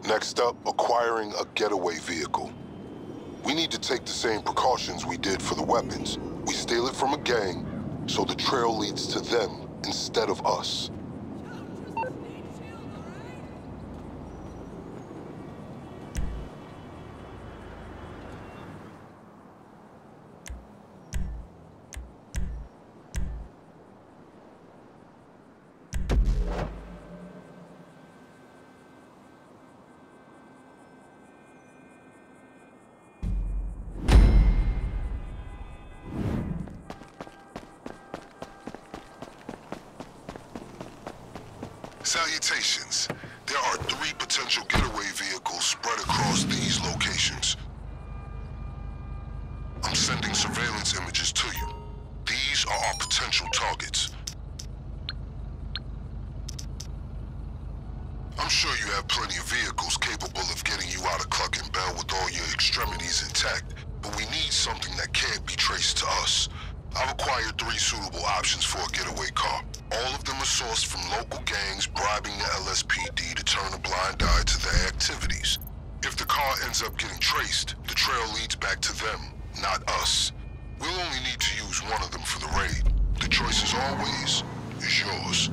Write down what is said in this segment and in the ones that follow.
Next up, acquiring a getaway vehicle. We need to take the same precautions we did for the weapons. We steal it from a gang, so the trail leads to them instead of us. Salutations. There are 3 potential getaway vehicles spread across these locations. I'm sending surveillance images to you. These are our potential targets. I'm sure you have plenty of vehicles capable of getting you out of Cluck and Bell with all your extremities intact, but we need something that can't be traced to us. I've acquired 3 suitable options for a getaway car. All of them are sourced from local gangs bribing the LSPD to turn a blind eye to their activities. If the car ends up getting traced, the trail leads back to them, not us. We'll only need to use one of them for the raid. The choice, as always, is yours.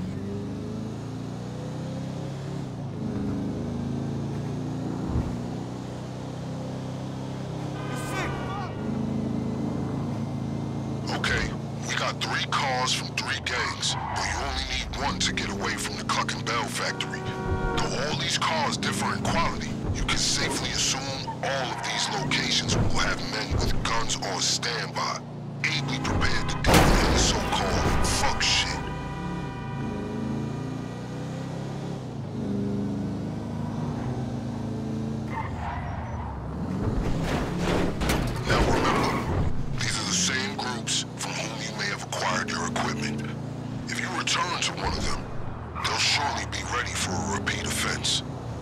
Okay, we got 3 cars from 3 gangs, but you only need 1 to get away from the Cluck and Bell factory. Though all these cars differ in quality, you can safely assume all of these locations will have men with guns on standby, ably prepared to deal with any so-called fuck shit. Your equipment. If you return to one of them, they'll surely be ready for a repeat offense.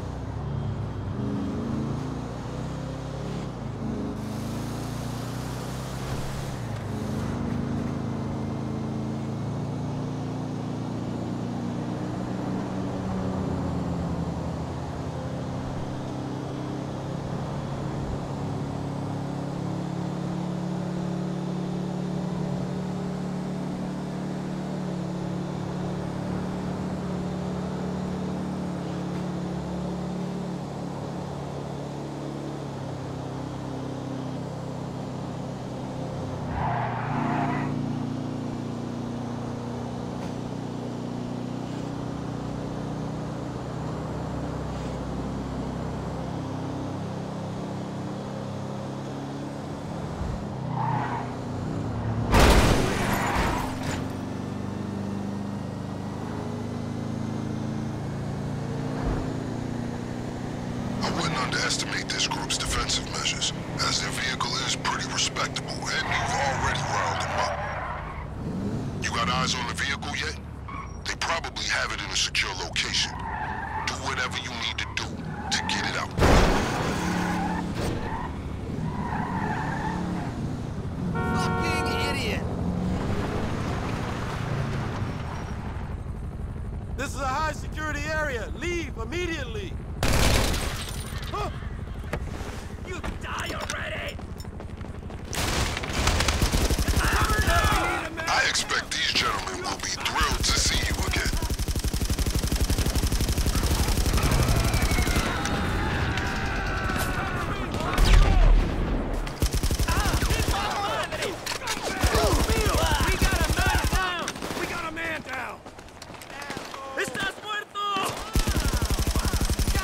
Underestimate this group's defensive measures, as their vehicle is pretty respectable, and you've already riled them up. You got eyes on the vehicle yet? They probably have it in a secure location. Do whatever you need to do to get it out. Fucking idiot! This is a high-security area. Leave immediately! Huh. You die already! I expect these gentlemen will be thrilled to see you again. We got a man down! Estás muerto!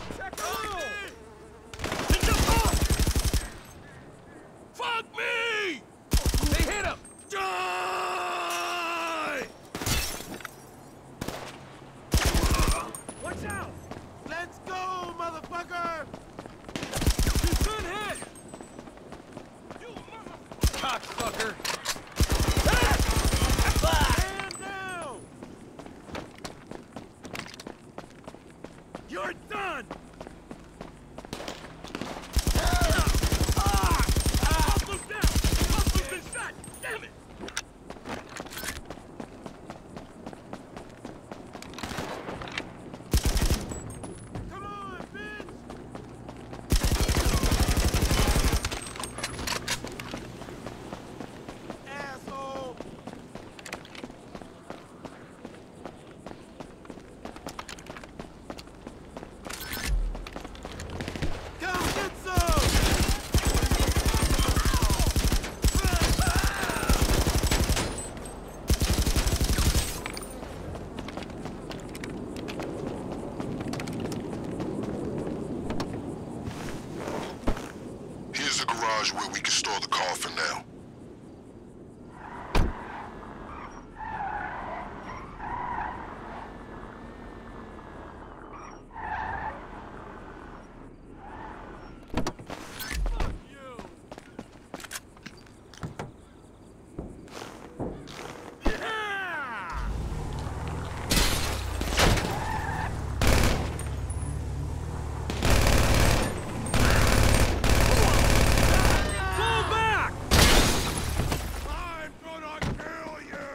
Check the room! Fuck me! They hit him! Die! Watch out! Let's go, motherfucker! He's been hit! You motherfucker! Cocksucker! Stand down! You're done! Damn it! Come on, bitch! Asshole! Come get some! Here's the garage where we can store the car for now. Fuck you! Yeah! Fall back! I'm gonna kill you!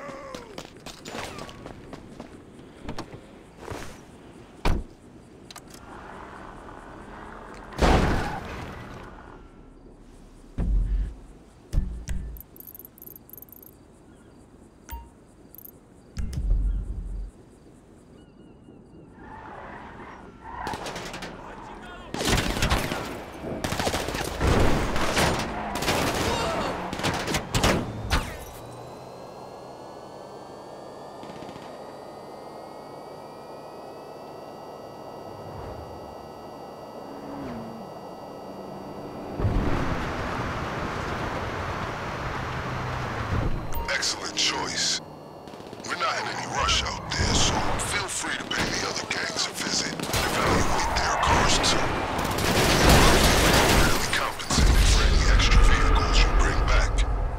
Excellent choice. We're not in any rush out there, so feel free to pay the other gangs a visit and evaluate their cars too. You'll be really compensated for any extra vehicles you bring back.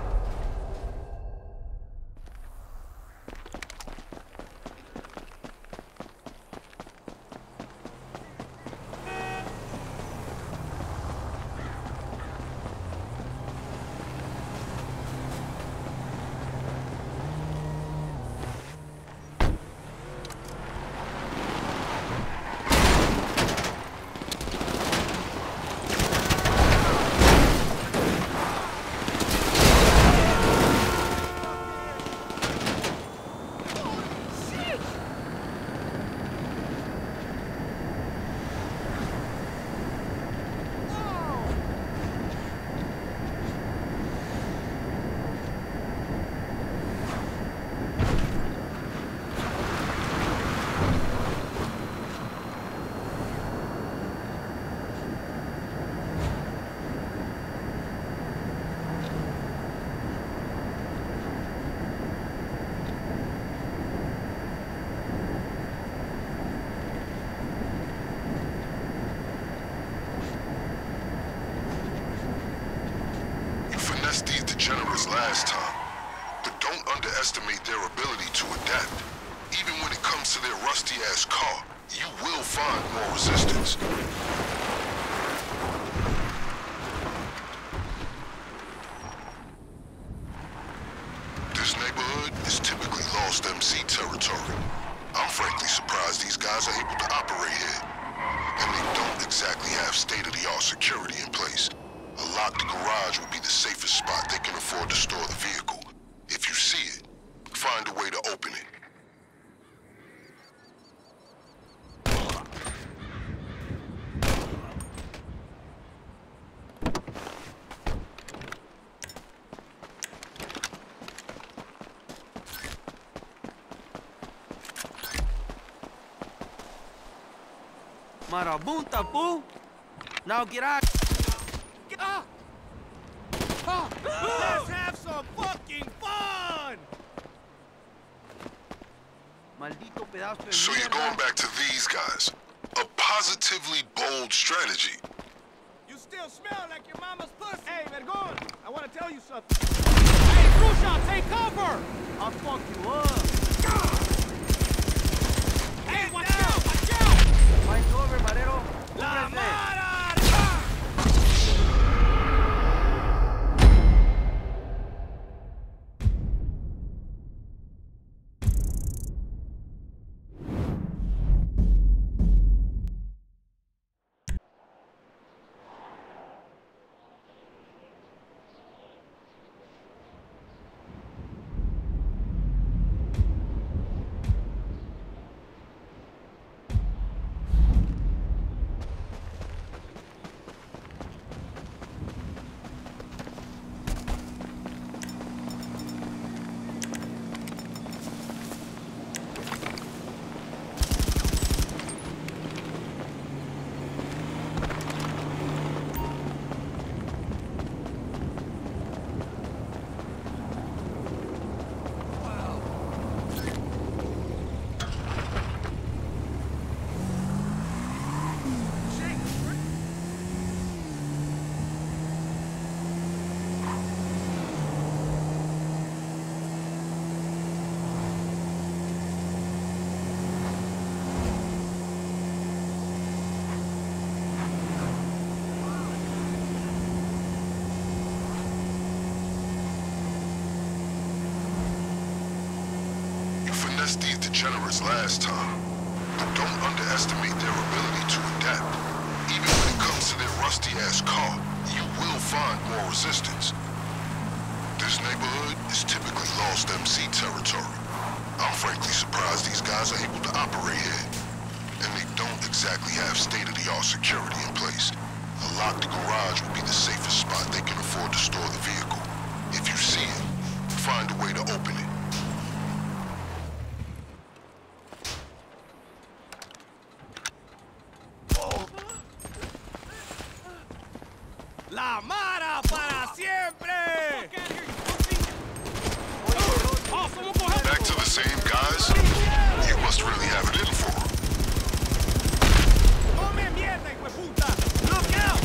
These degenerates last time, but don't underestimate their ability to adapt. Even when it comes to their rusty-ass car, you will find more resistance. This neighborhood is typically Lost MC territory. I'm frankly surprised these guys are able to operate here. And they don't exactly have state-of-the-art security in place. A locked garage would be the safest spot they can afford to store the vehicle. If you see it, find a way to open it. Marabunta, fool! Now get out! Let's have some fucking fun! Maldito pedazo de So you're mierda. going back to these guys. A positively bold strategy. You still smell like your mama's pussy! Hey, Vergon! I want to tell you something. Hey, Khrushchev, take cover! I'll fuck you up. Hey, watch out! Watch out! Find cover, Marero. La Cúbrese. Mara! Finessed these degenerates last time. But don't underestimate their ability to adapt. Even when it comes to their rusty-ass car, you will find more resistance. This neighborhood is typically lost MC territory. I'm frankly surprised these guys are able to operate here. And they don't exactly have state-of-the-art security in place. A locked garage would be the safest spot they can afford to store the vehicle. If you see it, find a way to open it. La Mara para siempre! Back to the same guys? You must really have it in for them. ¡Come mierda, hijo de puta! Look out!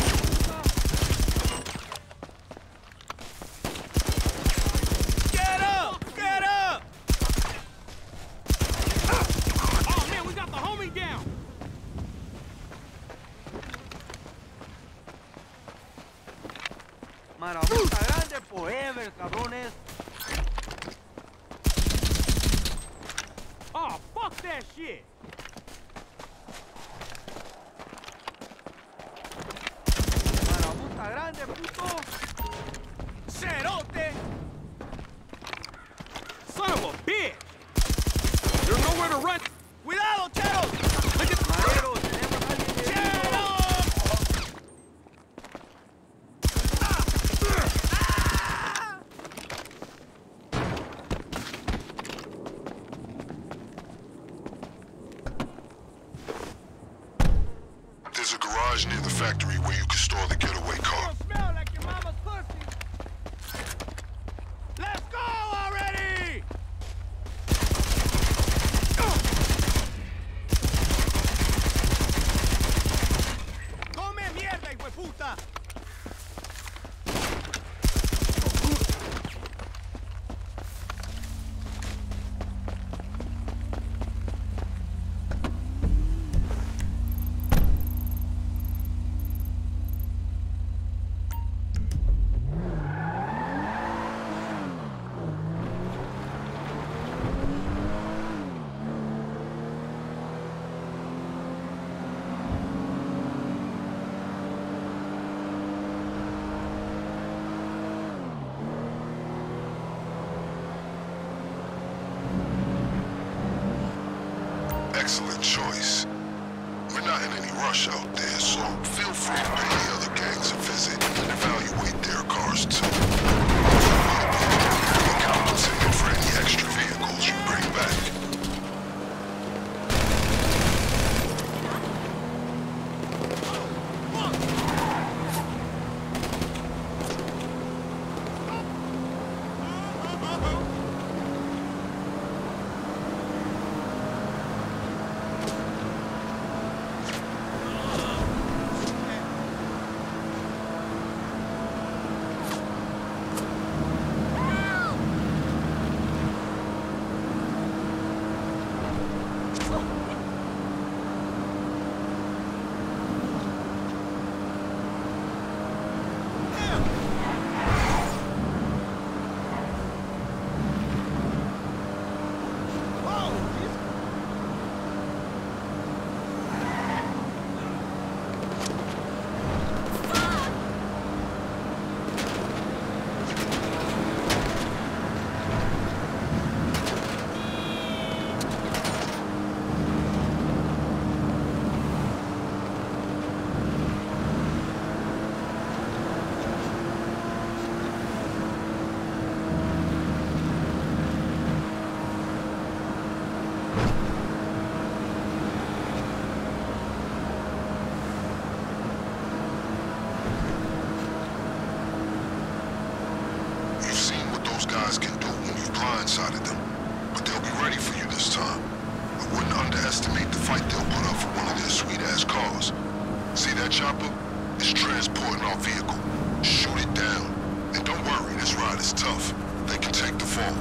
Get up! Get up! Oh man, we got the homie down! Marabunta grande forever, cabrones. Oh, fuck that shit! Marabunta grande, puto. Cerote! Son of a bitch! There's nowhere to run! Cuidado, Chero! Marero, tenemos a alguien herido. There's a garage near the factory where you can store the getaway car. You smell like your mama's pussy! Let's go already! Come mierda, hijo de puta! Excellent choice. We're not in any rush out there, so feel free to pay the other gangs a visit and evaluate their cars too. We'll be compensated for any extra vehicles you bring back. chopper is transporting our vehicle. Shoot it down. And don't worry, this ride is tough. They can take the fall.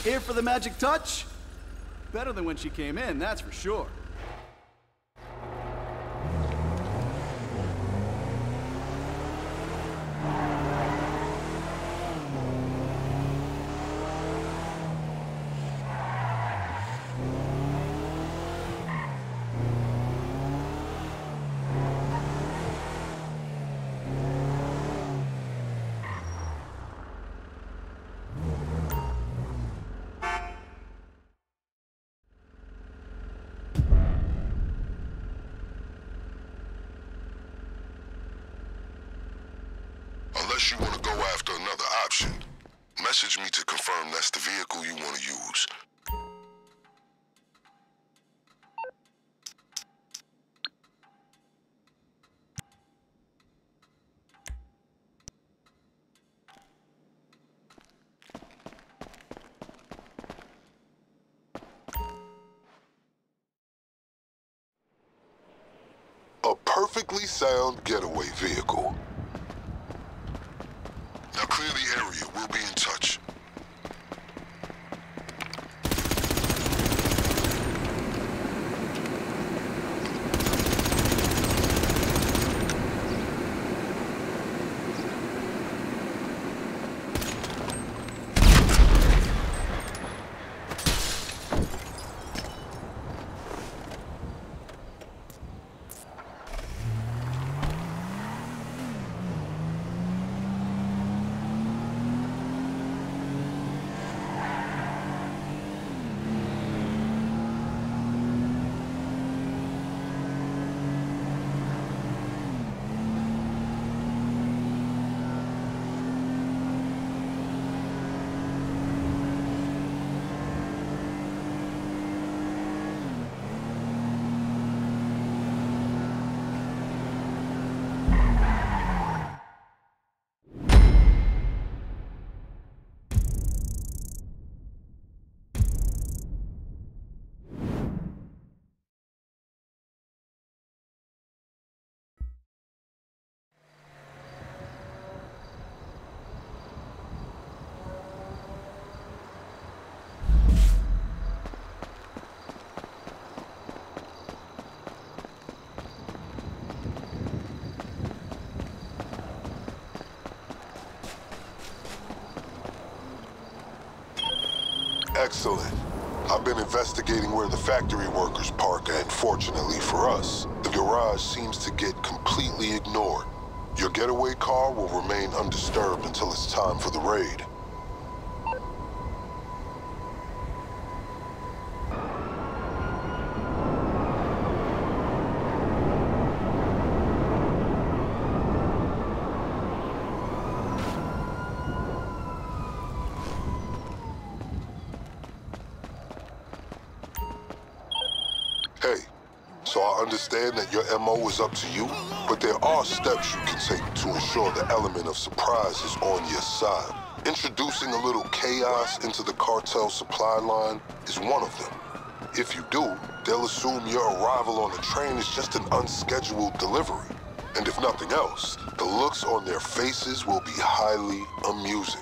Here for the magic touch? Better than when she came in, that's for sure. Unless you want to go after another option, message me to confirm that's the vehicle you want to use. A perfectly sound getaway vehicle. Now clear the area. We'll be in touch. Excellent. I've been investigating where the factory workers park, and fortunately for us, the garage seems to get completely ignored. Your getaway car will remain undisturbed until it's time for the raid. Hey, so I understand that your MO is up to you, but there are steps you can take to ensure the element of surprise is on your side. Introducing a little chaos into the cartel supply line is one of them. If you do, they'll assume your arrival on the train is just an unscheduled delivery. And if nothing else, the looks on their faces will be highly amusing.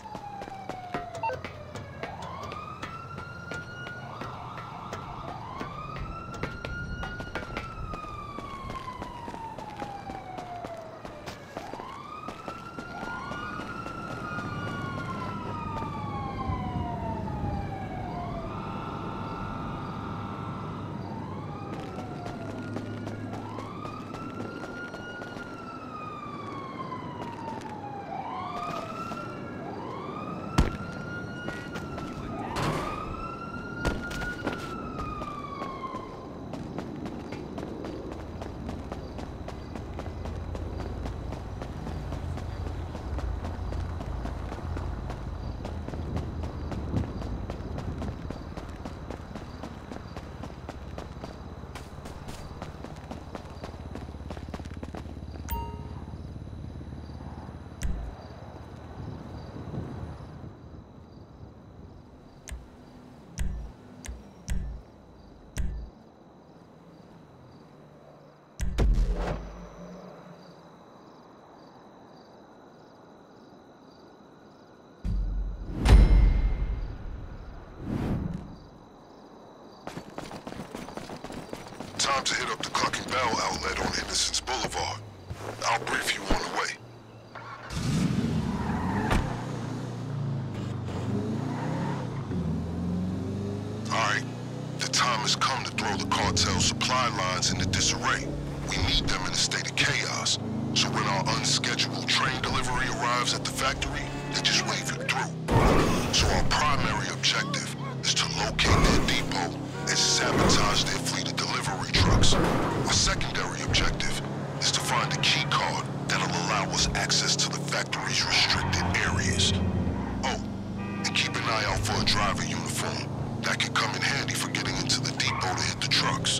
to hit up the Cluck and Bell outlet on Innocence Boulevard. I'll brief you on the way. Alright, the time has come to throw the cartel supply lines into disarray. We need them in a state of chaos, so when our unscheduled train delivery arrives at the factory, they just wave it through. So our primary objective is to locate their depot and sabotage their fleet of delivery trucks. Our secondary objective is to find a key card that'll allow us access to the factory's restricted areas. Oh, and keep an eye out for a driver uniform. That could come in handy for getting into the depot to hit the trucks.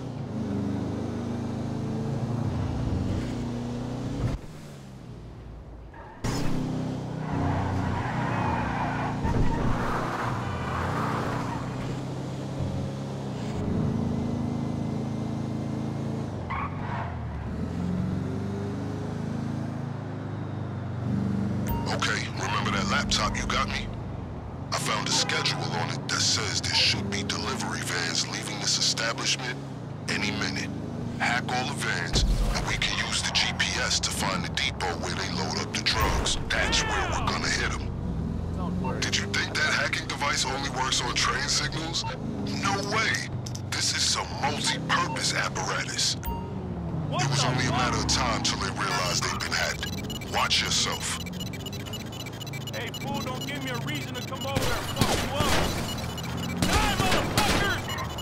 Okay, remember that laptop you got me? I found a schedule on it that says there should be delivery vans leaving this establishment any minute. Hack all the vans, and we can use the GPS to find the depot where they load up the drugs. That's where we're gonna hit them. Did you think that hacking device only works on train signals? No way! This is some multi-purpose apparatus. It was only a matter of time till they realized they'd been hacked. Watch yourself. Hey, fool, don't give me a reason to come over there and fuck you up. Die, motherfuckers!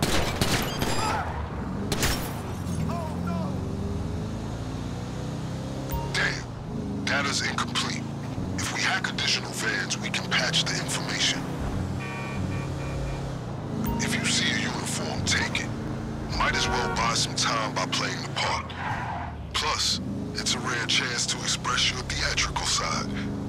Oh, no! Damn, data's incomplete. If we hack additional vans, we can patch the information. If you see a uniform, take it. Might as well buy some time by playing the part. Plus, it's a rare chance to express your theatrical side.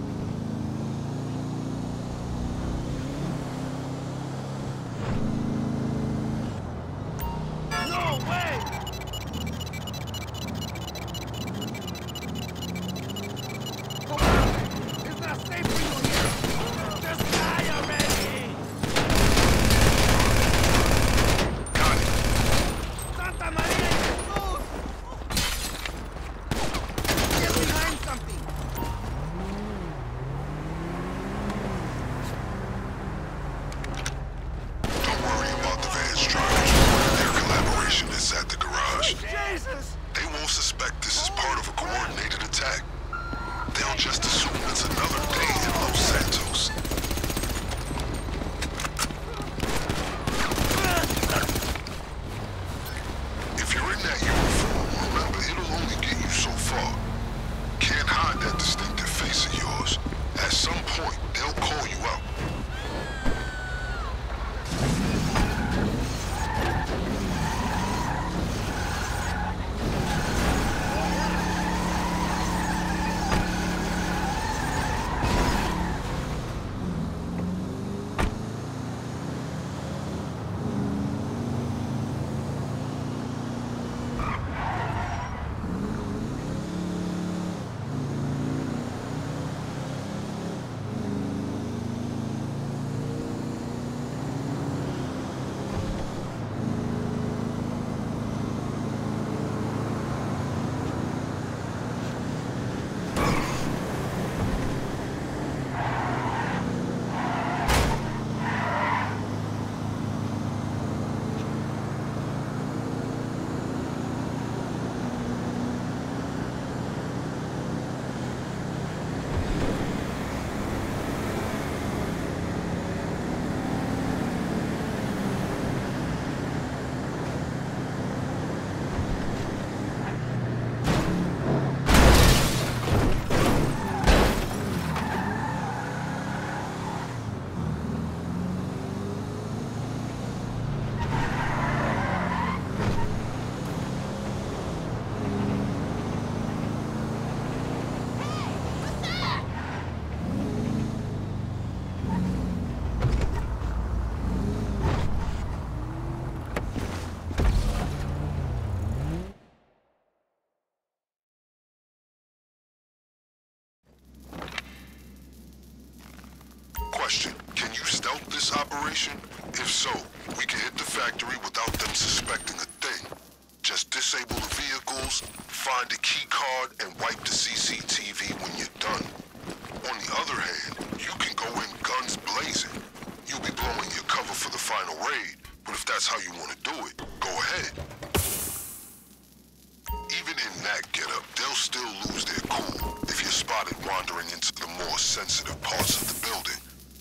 They won't suspect this is part of a coordinated attack. They'll just assume it's another day in Los Santos. If you're in that uniform, remember, it'll only get you so far. Can't hide that distinctive face of yours. At some point, they'll call you out. Question, can you stealth this operation? If so, we can hit the factory without them suspecting a thing. Just disable the vehicles, find a key card, and wipe the CCTV when you're done. On the other hand, you can go in guns blazing. You'll be blowing your cover for the final raid, but if that's how you want to do it, go ahead. Even in that getup, they'll still lose their cool if you're spotted wandering into the more sensitive parts of the building.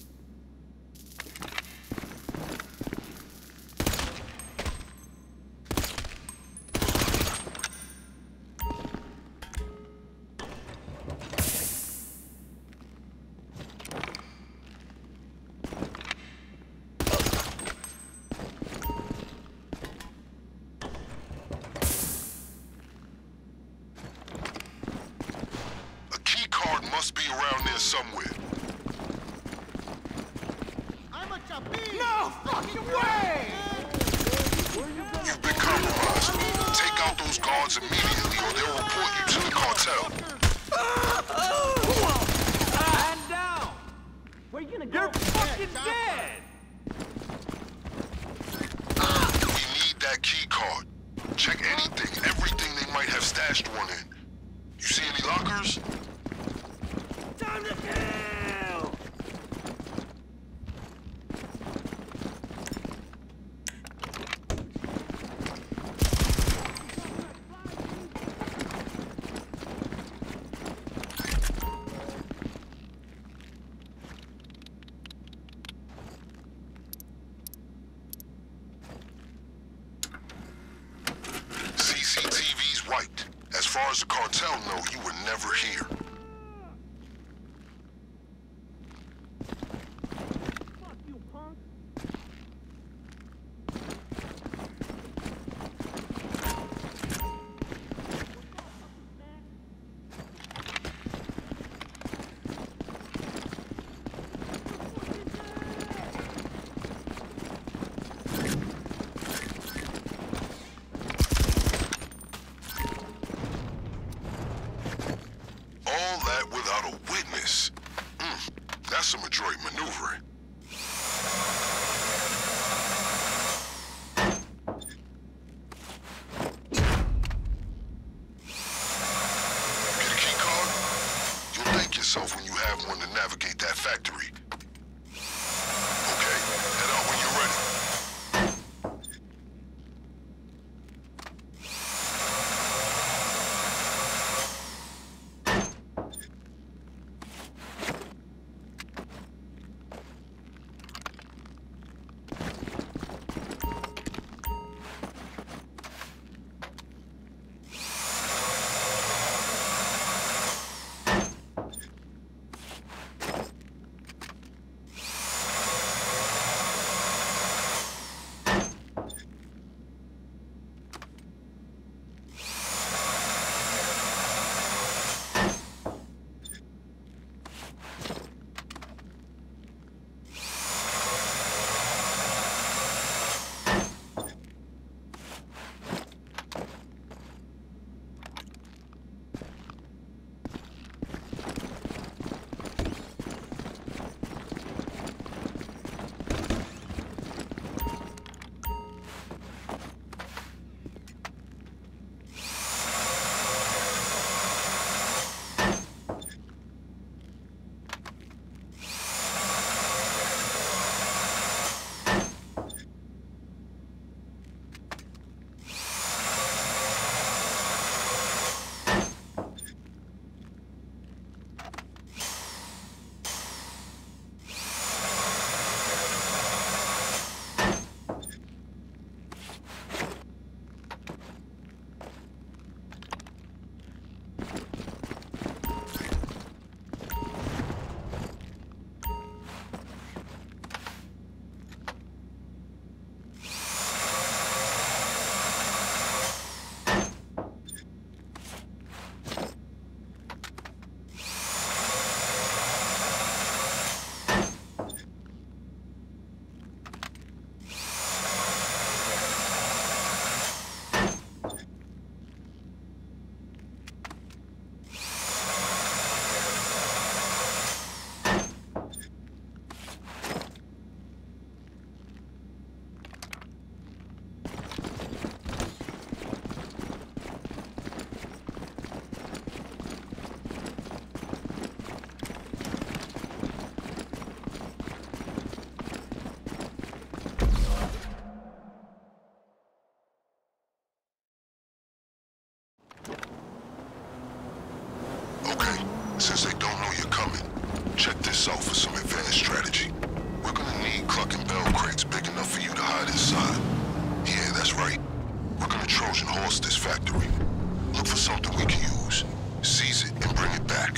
Must be around there somewhere. I'm a chapin! No fucking way! You've been compromised. Take out those guards immediately or they'll report you to the cartel. Man down! Where you gonna go? You're fucking dead! We need that key card. Check anything, everything they might have stashed one in. You see any lockers? Time to kill! CCTV's wiped. As far as the cartel know, you were never here. All that without a witness. That's some adroit maneuvering. Get a key card? You'll thank yourself when you have one to navigate that factory. Okay, head out when you're ready. Since they don't know you're coming, check this out for some advanced strategy. We're gonna need Cluck and Bell crates big enough for you to hide inside. Yeah, that's right. We're gonna Trojan horse this factory. Look for something we can use. Seize it and bring it back.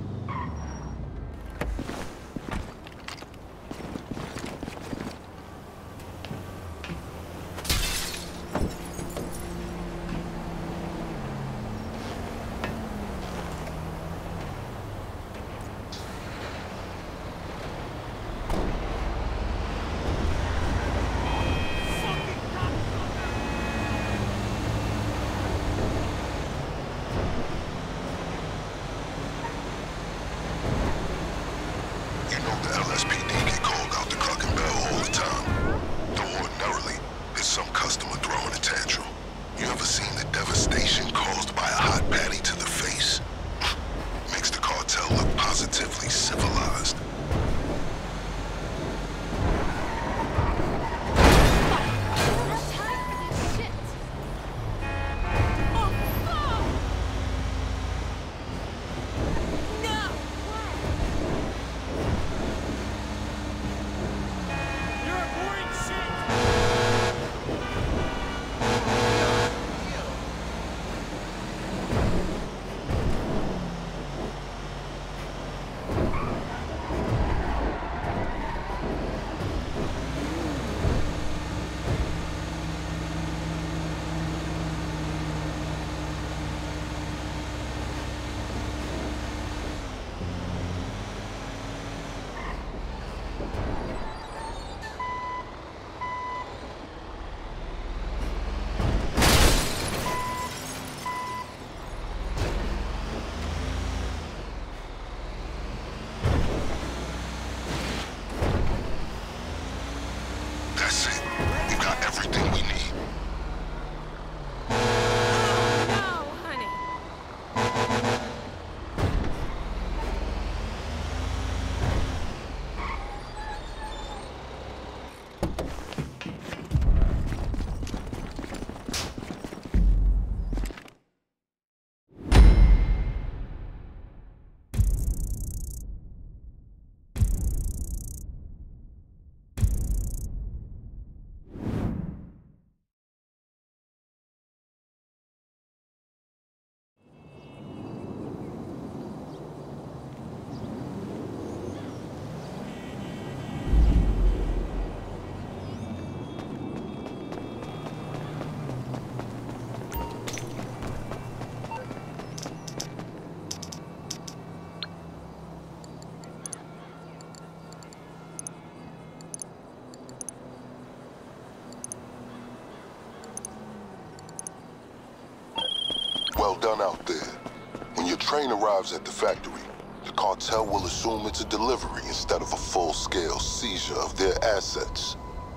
Well done out there. When your train arrives at the factory, the cartel will assume it's a delivery instead of a full-scale seizure of their assets.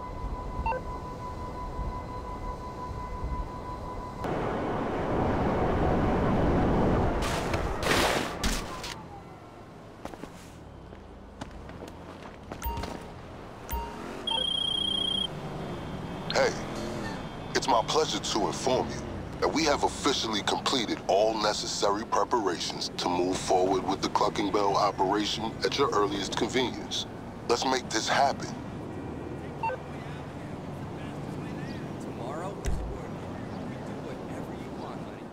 Hey, it's my pleasure to inform you that we have officially completed all necessary preparations to move forward with the Cluck and Bell operation at your earliest convenience. Let's make this happen. Tomorrow is work. You do whatever you want, honey.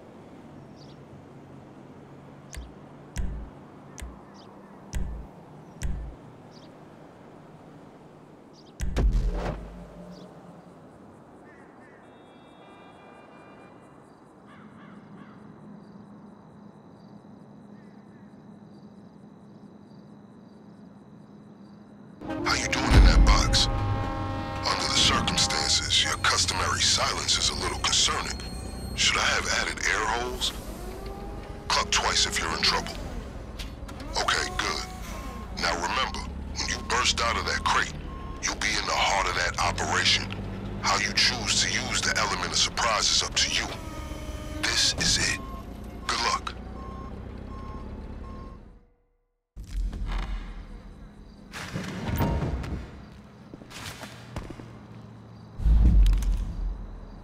How you doing in that box? Under the circumstances, your customary silence is a little concerning. Should I have added air holes? Cluck twice if you're in trouble. Okay, good. Now remember, when you burst out of that crate, you'll be in the heart of that operation. How you choose to use the element of surprise is up to you. This is it. Good luck.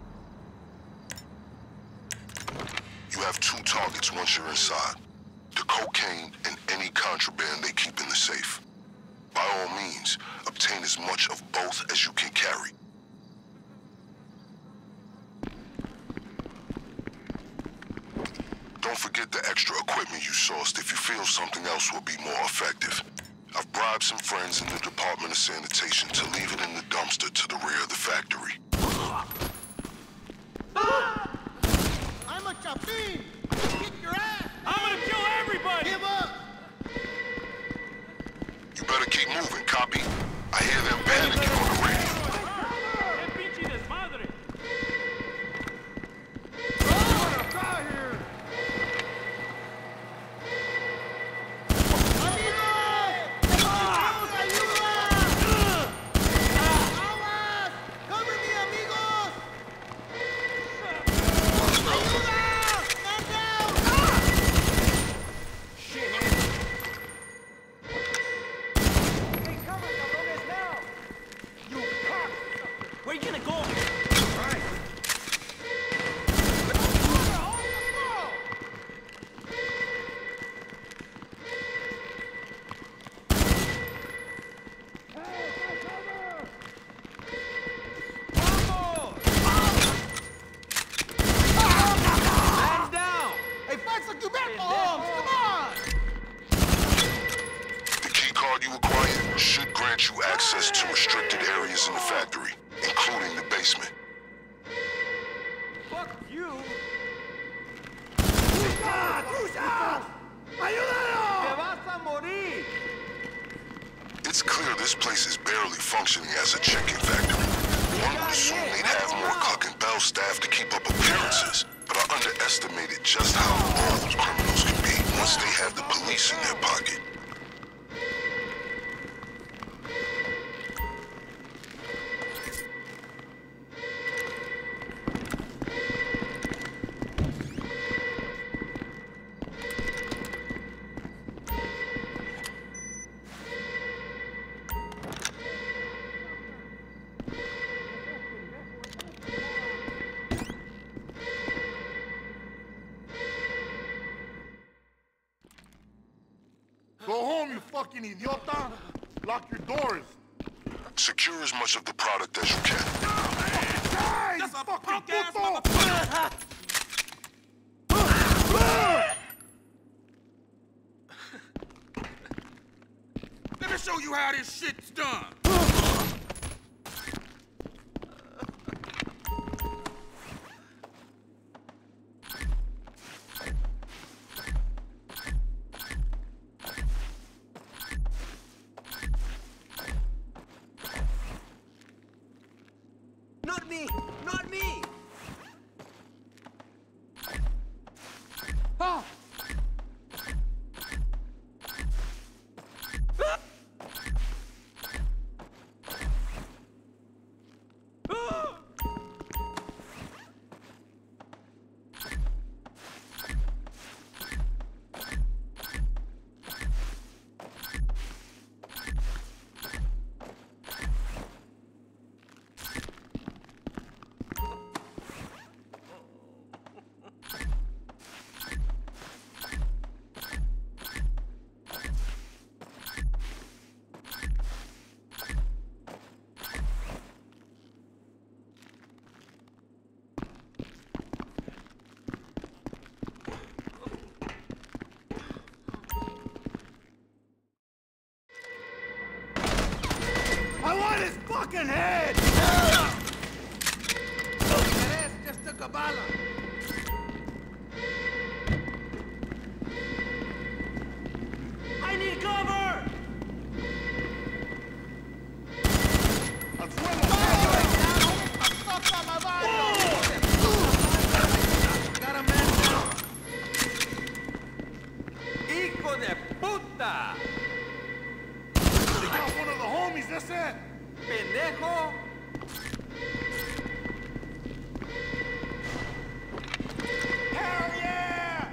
You have two targets once you're inside. The cocaine, and any contraband they keep in the safe. By all means, obtain as much of both as you can carry. Don't forget the extra equipment you sourced if you feel something else will be more effective. I've bribed some friends in the Department of Sanitation to leave it in the dumpster to the rear of the factory. I'm a chapin! Kick your ass! I'm gonna kill everybody! Give up! You better keep moving, copy? I hear them panicking on the radio. ¡Qué pinche desmadre! Where you gonna go? Right. Man down! Hey, fax a tobacco, Holmes! Come on! The key card you acquired should grant you access to restricted areas in the factory, including the basement. Fuck you! ¡Trucha! ¡Ayúdalo! ¡Te vas a morir! It's clear this place is barely functioning as a chicken factory. One would assume they'd have more Cluck and Bell staff to keep up appearances, but I underestimated just how bold criminals can be once they have the police in their pocket. Go home, you fucking idiota! Lock your doors! Secure as much of the product as you can. Hey, That's a fucking punk-ass puto! motherfucker! Let me show you how this shit's done. Not me! Not me! Oh! I want his fucking head! Perez just took a bala. I need cover! Al suelo! Got a man down! ¡Hijo de puta! They got one of the homies, that's it! ¡Pendejo! Hell yeah!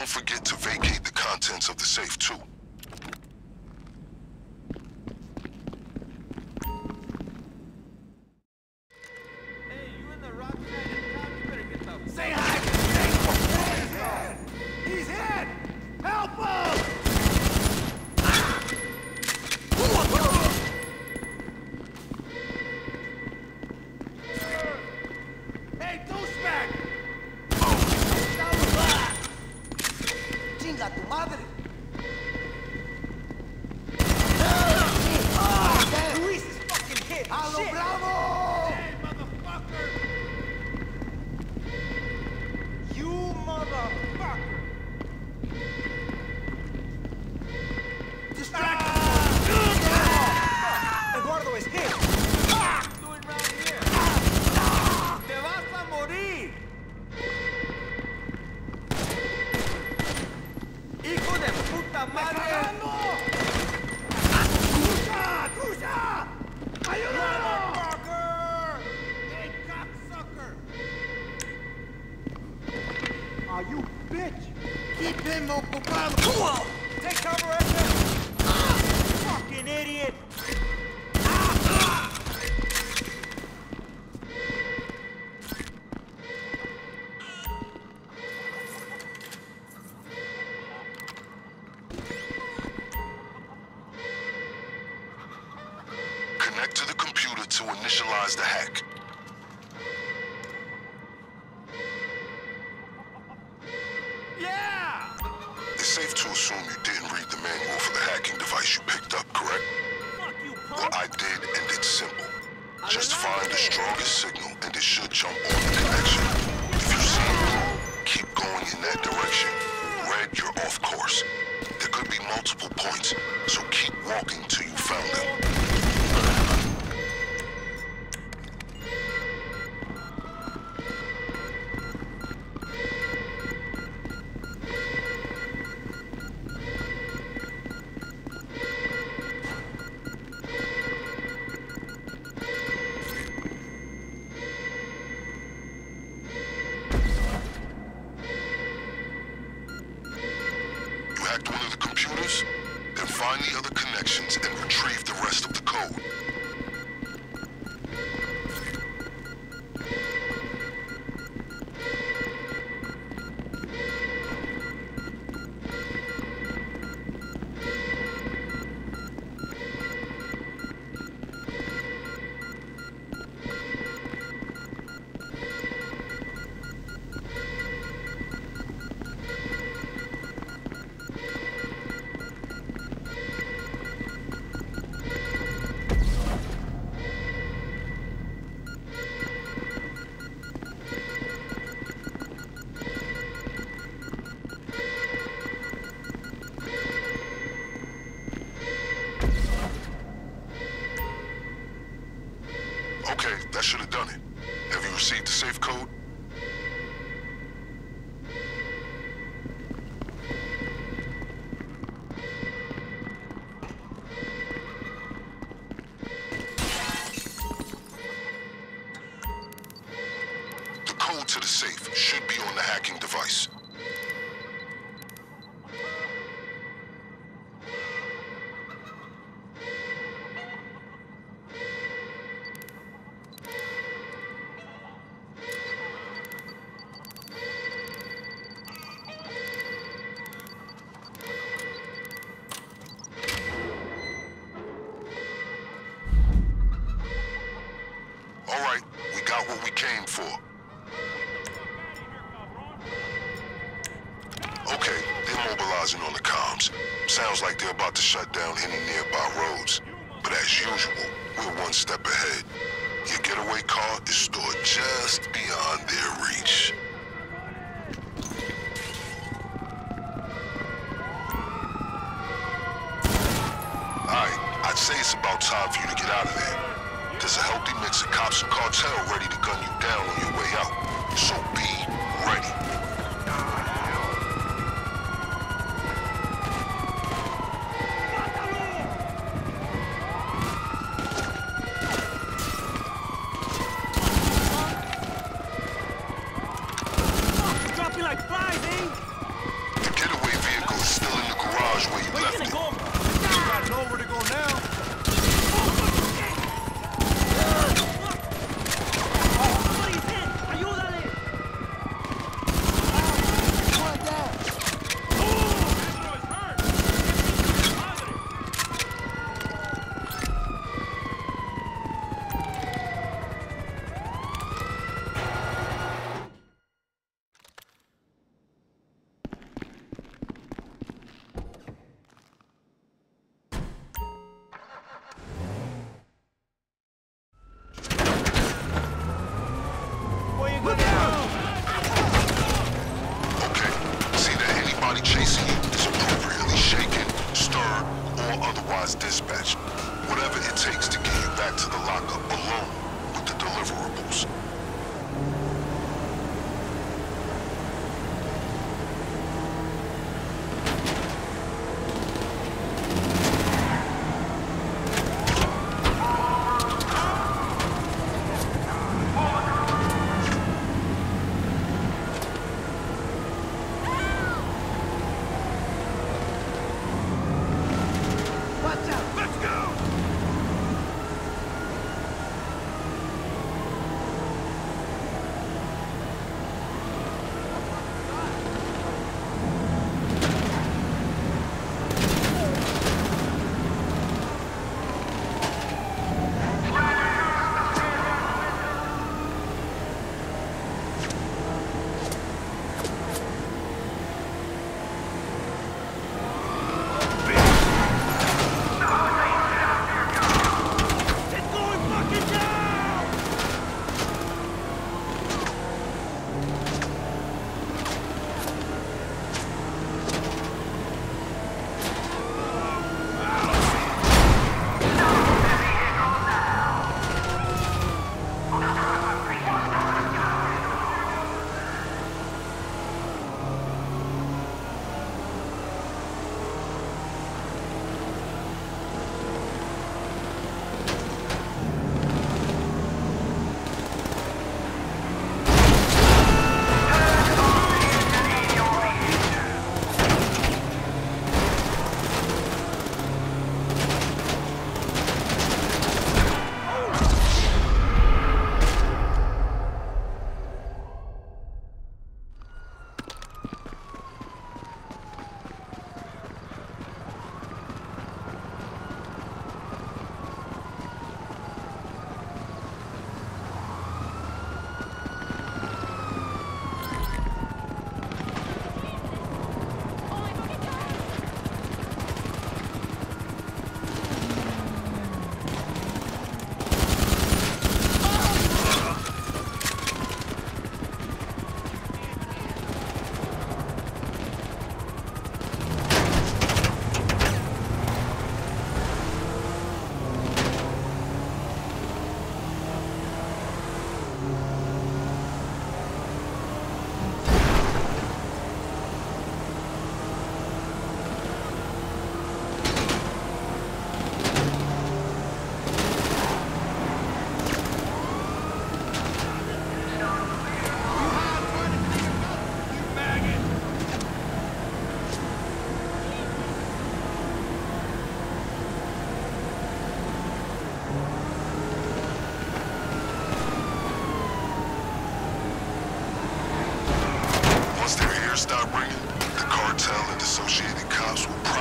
forget to vacate the contents of the safe, too. Hey, you in the rock side of town, you better get the... Say hi to Jake! He's hit! Help him! Hey, douchebag! ¡Chinga tu madre! Luis is fucking hit! ¡A lo Shit! bravo! Hey, motherfucker! You motherfucker! Eduardo is hit! Doing round here? Te vas a morir! ¡Hijo de puta madre! ¡Trucha! ¡Trucha! ¡Ayúdalo! Motherfucker! Hey, cocksucker! Oh, you bitch! Keep him ocupado! Take cover, Edgar! Fucking idiot! Connect to the computer to initialize the hack. Yeah! It's safe to assume you didn't read the manual for the hacking device you picked up, correct? Fuck you, Well, punk! I did, and it's simple. Just find the strongest signal, and it should jump on the connection. If you see blue, keep going in that direction. Red, you're off course. There could be multiple points, so keep walking till you found them. You hacked one of the computers? Then find the other connections and retrieve the rest of the code. Okay, that should have done it. Have you received the safe code? The code to the safe should be on the hacking device. All right, we got what we came for. Okay, they're mobilizing on the comms. Sounds like they're about to shut down any nearby roads. But as usual, we're one step ahead. Your getaway car is stored just beyond their reach. Alright, I'd say it's about time for you to get out of there. There's a healthy mix of cops and cartel ready to gun you down on your way out. So be ready. Drop you like flies, eh? The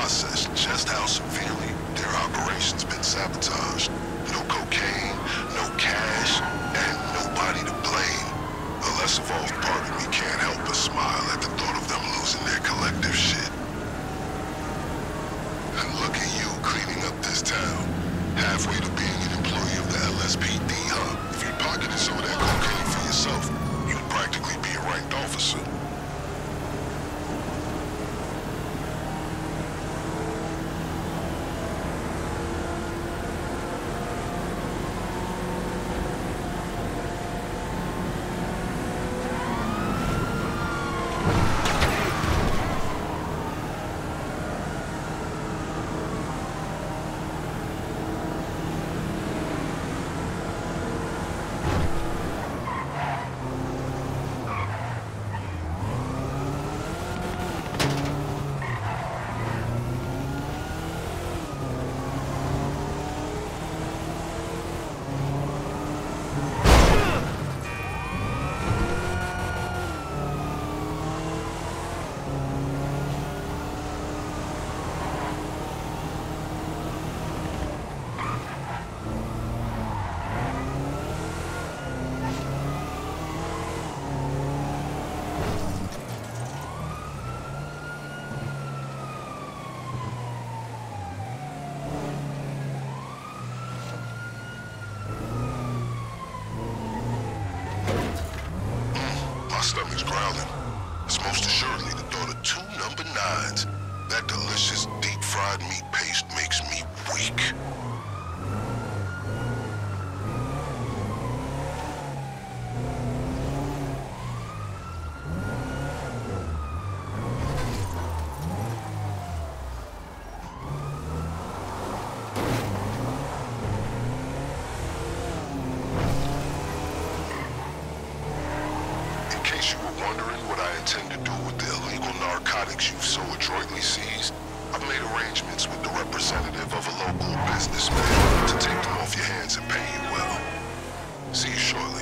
process just how severely their operation's been sabotaged. No cocaine, no cash, and nobody to blame. A less evolved part of me can't help but smile at the thought of them losing their collective shit. And look at you cleaning up this town. Halfway to being an employee of the LSPD, huh? If you pocketed some of that cocaine for yourself, you'd practically be a ranked officer. My stomach's growling. It's most assuredly the thought of 2 number 9s. That delicious deep-fried meat paste makes me weak. In case you were wondering what I intend to do with the illegal narcotics you've so adroitly seized, I've made arrangements with the representative of a local businessman to take them off your hands and pay you well. See you shortly.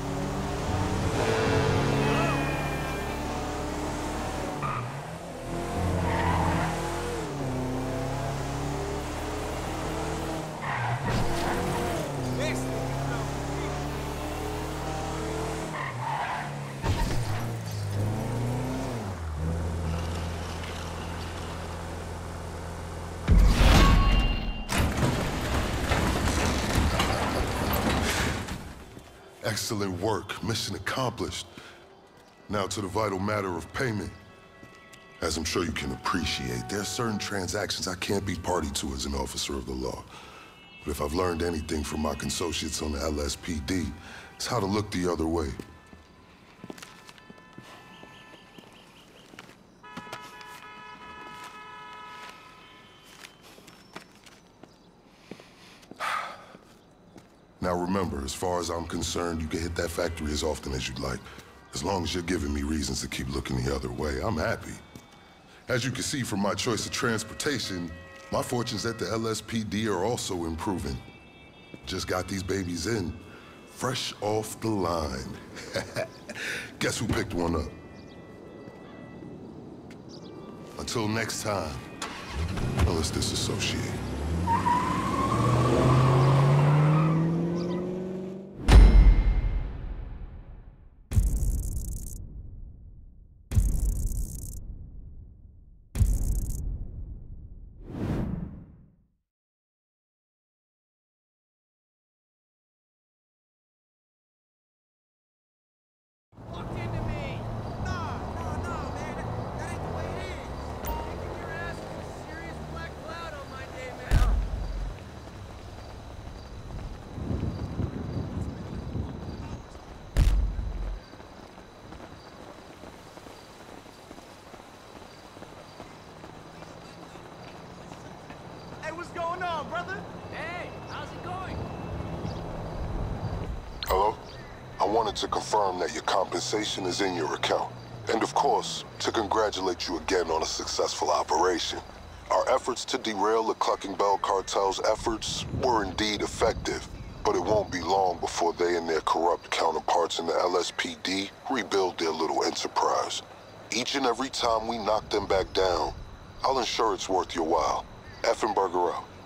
Excellent work. Mission accomplished. Now to the vital matter of payment. As I'm sure you can appreciate, there are certain transactions I can't be party to as an officer of the law. But if I've learned anything from my associates on the LSPD, it's how to look the other way. Now remember, as far as I'm concerned, you can hit that factory as often as you'd like. As long as you're giving me reasons to keep looking the other way, I'm happy. As you can see from my choice of transportation, my fortunes at the LSPD are also improving. Just got these babies in, fresh off the line. Guess who picked one up? Until next time, let's disassociate. Walked into me! No, man. That ain't the way it is. Kicking your ass is a serious black cloud on my day, man. Hey, what's going on, brother? Hey, how's it going? Hello? I wanted to confirm that your compensation is in your account. And of course, to congratulate you again on a successful operation. Our efforts to derail the Clucking Bell cartel's efforts were indeed effective, but it won't be long before they and their corrupt counterparts in the LSPD rebuild their little enterprise. Each and every time we knock them back down, I'll ensure it's worth your while. Effenberger out.